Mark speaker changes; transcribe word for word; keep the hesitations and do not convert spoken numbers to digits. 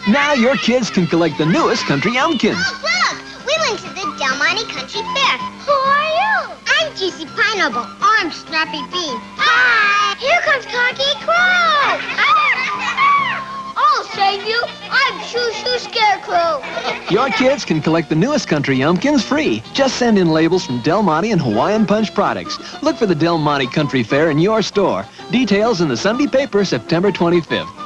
Speaker 1: Now your kids can collect the newest country Yumkins.
Speaker 2: Oh, look! We went to the Del Monte Country Fair. Who are you? I'm Juicy Pineapple. I'm Snappy Bean. Hi! Here comes Cocky Crow! I'll save you. I'm Shoo Shoo Scarecrow.
Speaker 1: Your kids can collect the newest country Yumkins free. Just send in labels from Del Monte and Hawaiian Punch products. Look for the Del Monte Country Fair in your store. Details in the Sunday paper, September twenty-fifth.